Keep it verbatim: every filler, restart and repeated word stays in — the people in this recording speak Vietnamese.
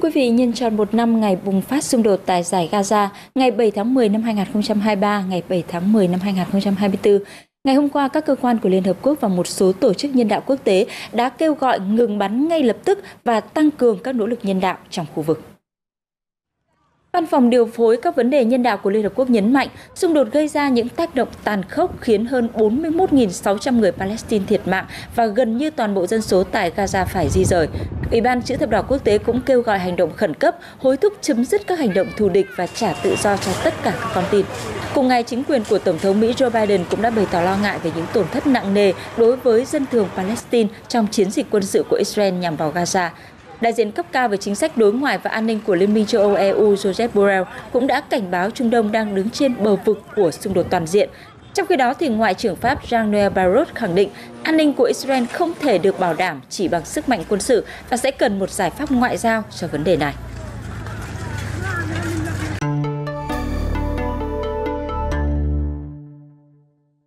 quý vị, nhân tròn một năm ngày bùng phát xung đột tại Dải Gaza, ngày bảy tháng mười năm hai nghìn không trăm hai mươi ba, ngày bảy tháng mười năm hai nghìn không trăm hai mươi tư, ngày hôm qua các cơ quan của Liên Hợp Quốc và một số tổ chức nhân đạo quốc tế đã kêu gọi ngừng bắn ngay lập tức và tăng cường các nỗ lực nhân đạo trong khu vực. Văn phòng điều phối các vấn đề nhân đạo của Liên Hợp Quốc nhấn mạnh, xung đột gây ra những tác động tàn khốc khiến hơn bốn mươi mốt nghìn sáu trăm người Palestine thiệt mạng và gần như toàn bộ dân số tại Gaza phải di rời. Ủy ban Chữ thập đỏ quốc tế cũng kêu gọi hành động khẩn cấp, hối thúc chấm dứt các hành động thù địch và trả tự do cho tất cả các con tin. Cùng ngày, chính quyền của Tổng thống Mỹ Joe Biden cũng đã bày tỏ lo ngại về những tổn thất nặng nề đối với dân thường Palestine trong chiến dịch quân sự của Israel nhằm vào Gaza. Đại diện cấp cao về chính sách đối ngoại và an ninh của Liên minh châu Âu E U Josep Borrell cũng đã cảnh báo Trung Đông đang đứng trên bờ vực của xung đột toàn diện. Trong khi đó, thì Ngoại trưởng Pháp Jean-Noël Barrot khẳng định an ninh của Israel không thể được bảo đảm chỉ bằng sức mạnh quân sự và sẽ cần một giải pháp ngoại giao cho vấn đề này.